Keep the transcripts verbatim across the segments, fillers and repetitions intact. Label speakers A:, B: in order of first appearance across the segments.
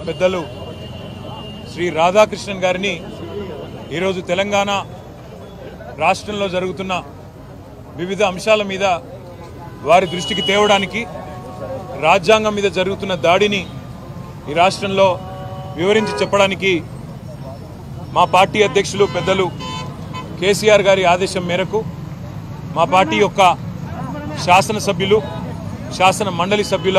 A: పెద్దలు శ్రీ రాధాకృష్ణన్ గారిని ఈరోజు తెలంగాణ రాష్ట్రంలో జరుగుతున్న వివిధ అంశాల మీద వారి దృష్టికి తేవడానికి రాజ్యాంగం మీద జరుగుతున్న దాడిని ఈ రాష్ట్రంలో వివరించి చెప్పడానికి మా పార్టీ అధ్యక్షులు పెద్దలు కేసీఆర్ గారి ఆదేశం మేరకు మా పార్టీ యొక్క శాసనసభ్యులు శాసన మండలి సభ్యుల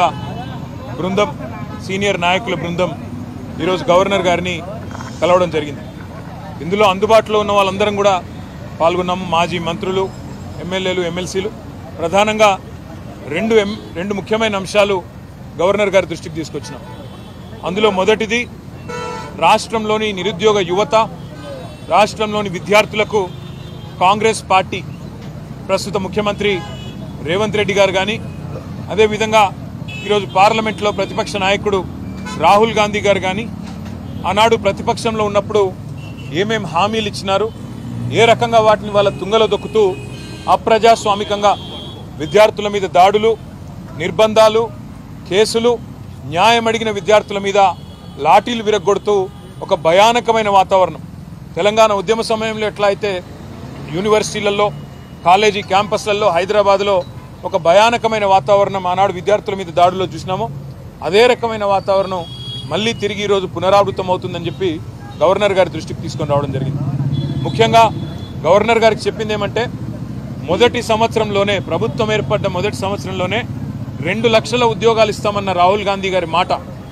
A: బృందం సీనియర్ నాయకుల బృందం ఈరోజు గవర్నర్ గారిని కలవడం జరిగింది. ఇందులో అందుబాటులో ఉన్న వాళ్ళందరం కూడా పాల్గొన్నాము. మాజీ మంత్రులు, ఎమ్మెల్యేలు, ఎమ్మెల్సీలు. ప్రధానంగా రెండు ఎం రెండు ముఖ్యమైన అంశాలు గవర్నర్ గారి దృష్టికి తీసుకొచ్చినాం. అందులో మొదటిది రాష్ట్రంలోని నిరుద్యోగ యువత, రాష్ట్రంలోని విద్యార్థులకు కాంగ్రెస్ పార్టీ ప్రస్తుత ముఖ్యమంత్రి రేవంత్ రెడ్డి గారు కానీ, అదేవిధంగా ఈరోజు పార్లమెంట్లో ప్రతిపక్ష నాయకుడు రాహుల్ గాంధీ గారు కానీ ఆనాడు ప్రతిపక్షంలో ఉన్నప్పుడు ఏమేం హామీలు ఇచ్చినారు, ఏ రకంగా వాటిని వాళ్ళ తుంగలో దొక్కుతూ అప్రజాస్వామికంగా విద్యార్థుల మీద దాడులు, నిర్బంధాలు, కేసులు, న్యాయం అడిగిన విద్యార్థుల మీద లాఠీలు విరగొడుతూ ఒక భయానకమైన వాతావరణం. తెలంగాణ ఉద్యమ సమయంలో ఎట్లా అయితే యూనివర్సిటీలలో, కాలేజీ క్యాంపస్లలో, హైదరాబాద్లో ఒక భయానకమైన వాతావరణం ఆనాడు విద్యార్థుల మీద దాడుల్లో చూసినామో అదే రకమైన వాతావరణం మళ్ళీ తిరిగి ఈరోజు పునరావృతం అవుతుందని చెప్పి గవర్నర్ గారి దృష్టికి తీసుకొని రావడం జరిగింది. ముఖ్యంగా గవర్నర్ గారికి చెప్పింది ఏమంటే, మొదటి సంవత్సరంలోనే, ప్రభుత్వం ఏర్పడ్డ మొదటి సంవత్సరంలోనే రెండు లక్షల ఉద్యోగాలు ఇస్తామన్న రాహుల్ గాంధీ గారి మాట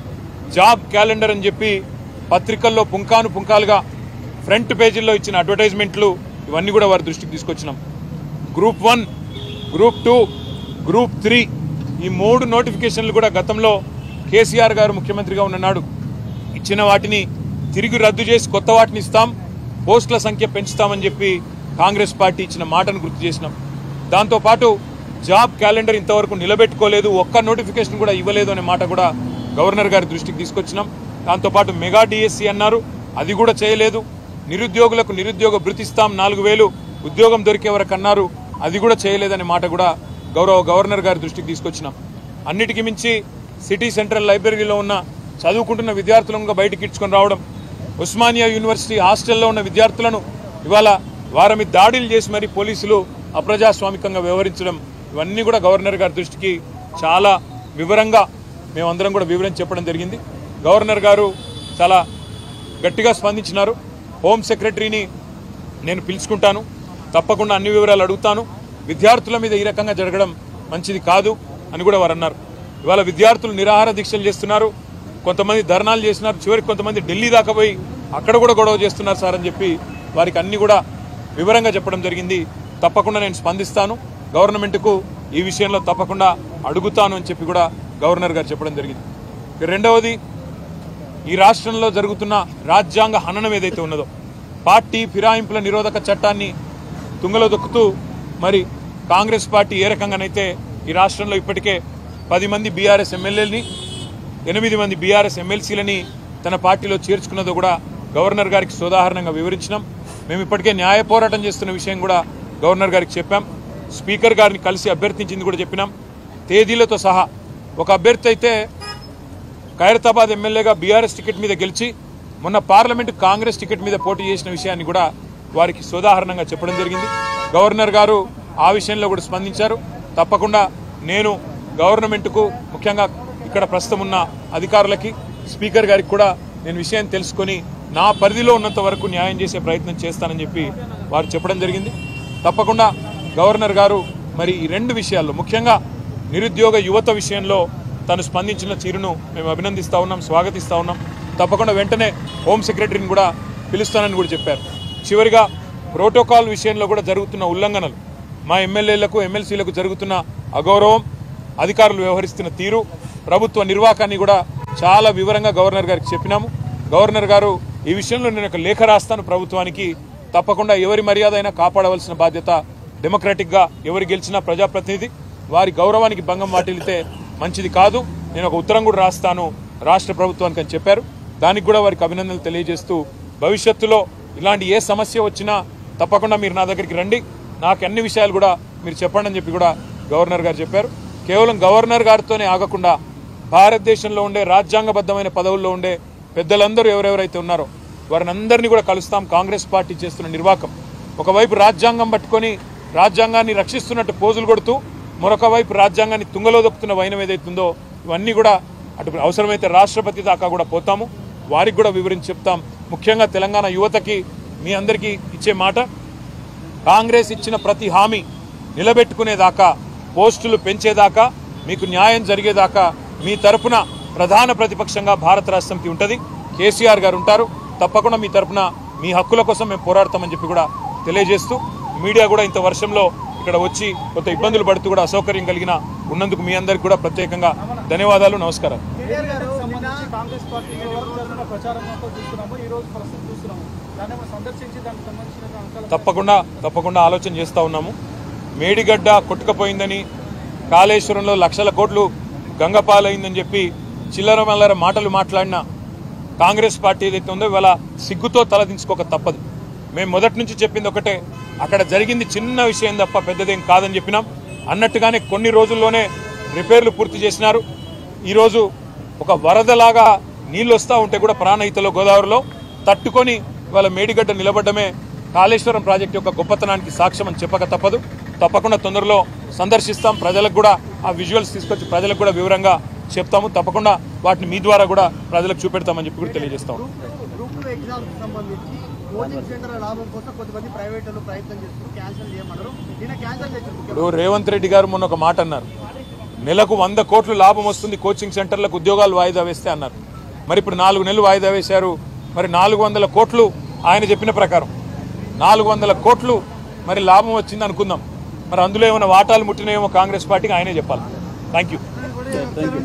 A: జాబ్ క్యాలెండర్ అని చెప్పి పత్రికల్లో పుంకాను పుంకాలుగా ఫ్రంట్ పేజీల్లో ఇచ్చిన అడ్వర్టైజ్మెంట్లు ఇవన్నీ కూడా వారి దృష్టికి తీసుకొచ్చినాం. Group one, group two, group three ఈ మూడు నోటిఫికేషన్లు కూడా గతంలో కేసీఆర్ గారు ముఖ్యమంత్రిగా ఉన్ననాడు ఇచ్చిన వాటిని తిరిగి రద్దు చేసి కొత్త వాటిని ఇస్తాం, పోస్టుల సంఖ్య పెంచుతామని చెప్పి కాంగ్రెస్ పార్టీ ఇచ్చిన మాటను గుర్తు చేసినాం. దాంతోపాటు జాబ్ క్యాలెండర్ ఇంతవరకు నిలబెట్టుకోలేదు, ఒక్క నోటిఫికేషన్ కూడా ఇవ్వలేదు అనే మాట కూడా గవర్నర్ గారి దృష్టికి తీసుకొచ్చినాం. దాంతోపాటు మెగా డిఎస్సి అన్నారు, అది కూడా చేయలేదు. నిరుద్యోగులకు నిరుద్యోగ భృతి ఇస్తాం, నాలుగు వేలు ఉద్యోగం దొరికే వరకు అన్నారు, అది కూడా చేయలేదనే మాట కూడా గౌరవ గవర్నర్ గారి దృష్టికి తీసుకొచ్చినాం. అన్నిటికీ మించి సిటీ సెంట్రల్ లైబ్రరీలో ఉన్న చదువుకుంటున్న విద్యార్థులను బయటికి ఇడ్చుకొని రావడం, ఉస్మానియా యూనివర్సిటీ హాస్టల్లో ఉన్న విద్యార్థులను ఇవాళ వారి మీద దాడులు చేసి మరి పోలీసులు అప్రజాస్వామికంగా వ్యవహరించడం, ఇవన్నీ కూడా గవర్నర్ గారి దృష్టికి చాలా వివరంగా మేమందరం కూడా వివరించి చెప్పడం జరిగింది. గవర్నర్ గారు చాలా గట్టిగా స్పందించినారు. హోమ్ సెక్రటరీని నేను పిలుచుకుంటాను, తప్పకుండా అన్ని వివరాలు అడుగుతాను, విద్యార్థుల మీద ఈ రకంగా జరగడం మంచిది కాదు అని కూడా వారు అన్నారు. ఇవాళ విద్యార్థులు నిరాహార దీక్షలు చేస్తున్నారు, కొంతమంది ధర్నాలు చేస్తున్నారు, చివరికి కొంతమంది ఢిల్లీ దాకా పోయి అక్కడ కూడా గొడవ చేస్తున్నారు సార్ అని చెప్పి వారికి అన్ని కూడా వివరంగా చెప్పడం జరిగింది. తప్పకుండా నేను స్పందిస్తాను, గవర్నమెంట్కు ఈ విషయంలో తప్పకుండా అడుగుతాను అని చెప్పి కూడా గవర్నర్ గారు చెప్పడం జరిగింది. రెండవది, ఈ రాష్ట్రంలో జరుగుతున్న రాజ్యాంగ హననం ఏదైతే ఉన్నదో, పార్టీ ఫిరాయింపుల నిరోధక చట్టాన్ని తుంగలో దొక్కుతూ మరి కాంగ్రెస్ పార్టీ ఏ రకంగానైతే ఈ రాష్ట్రంలో ఇప్పటికే పది మంది బీఆర్ఎస్ ఎమ్మెల్యేలని, ఎనిమిది మంది బీఆర్ఎస్ ఎమ్మెల్సీలని తన పార్టీలో చేర్చుకున్నదో కూడా గవర్నర్ గారికి సోదాహరణంగా వివరించినాం. మేము ఇప్పటికే న్యాయ పోరాటం చేస్తున్న విషయం కూడా గవర్నర్ గారికి చెప్పాం. స్పీకర్ గారిని కలిసి అభ్యర్థించింది కూడా చెప్పినాం, తేదీలతో సహా. ఒక అభ్యర్థి అయితే ఖైరతాబాద్ ఎమ్మెల్యేగా బీఆర్ఎస్ టికెట్ మీద గెలిచి మొన్న పార్లమెంటు కాంగ్రెస్ టికెట్ మీద పోటీ చేసిన విషయాన్ని కూడా వారికి సోదాహరణంగా చెప్పడం జరిగింది. గవర్నర్ గారు ఆ విషయంలో కూడా స్పందించారు. తప్పకుండా నేను గవర్నమెంట్కు, ముఖ్యంగా ఇక్కడ ప్రస్తుతం ఉన్న అధికారులకి, స్పీకర్ గారికి కూడా నేను విషయం తెలుసుకొని నా పరిధిలో ఉన్నంత వరకు న్యాయం చేసే ప్రయత్నం చేస్తానని చెప్పి వారు చెప్పడం జరిగింది. తప్పకుండా గవర్నర్ గారు మరి ఈ రెండు విషయాల్లో, ముఖ్యంగా నిరుద్యోగ యువత విషయంలో తను స్పందించిన తీరును మేము అభినందిస్తూ ఉన్నాం, స్వాగతిస్తూ ఉన్నాం. తప్పకుండా వెంటనే హోమ్ సెక్రటరీని కూడా పిలుస్తానని కూడా చెప్పారు. చివరిగా ప్రోటోకాల్ విషయంలో కూడా జరుగుతున్న ఉల్లంఘనలు, మా ఎమ్మెల్యేలకు, ఎమ్మెల్సీలకు జరుగుతున్న అగౌరవం, అధికారులు వ్యవహరిస్తున్న తీరు, ప్రభుత్వ నిర్వాకాన్ని కూడా చాలా వివరంగా గవర్నర్ గారికి చెప్పినాము. గవర్నర్ గారు ఈ విషయంలో నేను ఒక లేఖ రాస్తాను ప్రభుత్వానికి, తప్పకుండా ఎవరి మర్యాద అయినా కాపాడవలసిన బాధ్యత డెమోక్రాటిక్గా, ఎవరు గెలిచినా ప్రజాప్రతినిధి, వారి గౌరవానికి భంగం వాటిల్లితే మంచిది కాదు, నేను ఒక ఉత్తరం కూడా రాస్తాను రాష్ట్ర ప్రభుత్వానికి అని చెప్పారు. దానికి కూడా వారికి అభినందనలు తెలియజేస్తూ, భవిష్యత్తులో ఇలాంటి ఏ సమస్య వచ్చినా తప్పకుండా మీరు నా దగ్గరికి రండి, నాకు అన్ని విషయాలు కూడా మీరు చెప్పండి అని చెప్పి కూడా గవర్నర్ గారు చెప్పారు. కేవలం గవర్నర్ గారితోనే ఆగకుండా భారతదేశంలో ఉండే రాజ్యాంగబద్ధమైన పదవుల్లో ఉండే పెద్దలందరూ ఎవరెవరైతే ఉన్నారో వారిని అందరినీ కూడా కలుస్తాం. కాంగ్రెస్ పార్టీ చేస్తున్న నిర్వాకం, ఒకవైపు రాజ్యాంగం పట్టుకొని రాజ్యాంగాన్ని రక్షిస్తున్నట్టు పోజులు కొడుతూ మరొక వైపు రాజ్యాంగాన్ని తుంగలో దొక్కుతున్న వైనం ఏదైతుందో ఇవన్నీ కూడా అటు అవసరమైతే రాష్ట్రపతి దాకా కూడా పోతాము, వారికి కూడా వివరించి చెప్తాం. ముఖ్యంగా తెలంగాణ యువతకి మీ అందరికీ ఇచ్చే మాట, కాంగ్రెస్ ఇచ్చిన ప్రతి హామీ నిలబెట్టుకునేదాకా, పోస్టులు పెంచేదాకా, మీకు న్యాయం జరిగేదాకా మీ తరపున ప్రధాన ప్రతిపక్షంగా భారత రాష్ట్ర సమితి ఉంటుంది. కేసీఆర్ గారు ఉంటారు. తప్పకుండా మీ తరపున మీ హక్కుల కోసం మేము పోరాడతామని చెప్పి కూడా తెలియజేస్తూ, మీడియా కూడా ఇంత వర్షంలో ఇక్కడ వచ్చి కొంత ఇబ్బందులు పడుతూ కూడా అసౌకర్యం కలిగిన ఉన్నందుకు మీ అందరికీ కూడా ప్రత్యేకంగా ధన్యవాదాలు, నమస్కారం. తప్పకుండా తప్పకుండా ఆలోచన చేస్తూ ఉన్నాము. మేడిగడ్డ కొట్టుకుపోయిందని, కాళేశ్వరంలో లక్షల కోట్లు గంగపాలైందని చెప్పి చిల్లర మల్లర మాటలు మాట్లాడిన కాంగ్రెస్ పార్టీ ఏదైతే ఉందో ఇవాళ సిగ్గుతో తలదించుకోక తప్పదు. మేము మొదటి నుంచి చెప్పింది ఒకటే, అక్కడ జరిగింది చిన్న విషయం తప్ప పెద్దదేం కాదని చెప్పినాం. అన్నట్టుగానే కొన్ని రోజుల్లోనే రిపేర్లు పూర్తి చేసినారు. ఈరోజు ఒక వరదలాగా నీళ్ళు వస్తూ ఉంటే కూడా ప్రాణహితలో గోదావరిలో తట్టుకొని ఇవాళ మేడిగడ్డ నిలబడ్డమే కాళేశ్వరం ప్రాజెక్టు యొక్క గొప్పతనానికి సాక్ష్యం అని చెప్పక తప్పదు. తప్పకుండా తొందరలో సందర్శిస్తాం. ప్రజలకు కూడా ఆ విజువల్స్ తీసుకొచ్చి ప్రజలకు కూడా వివరంగా చెప్తాము. తప్పకుండా వాటిని మీ ద్వారా కూడా ప్రజలకు చూపెడతామని చెప్పి కూడా తెలియజేస్తాము. ఇప్పుడు రేవంత్ రెడ్డి గారు మొన్న ఒక మాట అన్నారు, నెలకు వంద కోట్లు లాభం వస్తుంది కోచింగ్ సెంటర్లకు ఉద్యోగాలు వాయిదా వేస్తే అన్నారు. మరి ఇప్పుడు నాలుగు నెలలు వాయిదా వేశారు. మరి నాలుగు వందల కోట్లు ఆయన చెప్పిన ప్రకారం నాలుగు వందల కోట్లు మరి లాభం వచ్చింది అనుకుందాం. మరి అందులో ఏమైనా వాటాలు ముట్టినాయేమో కాంగ్రెస్ పార్టీకి ఆయనే చెప్పాలి. Thank you.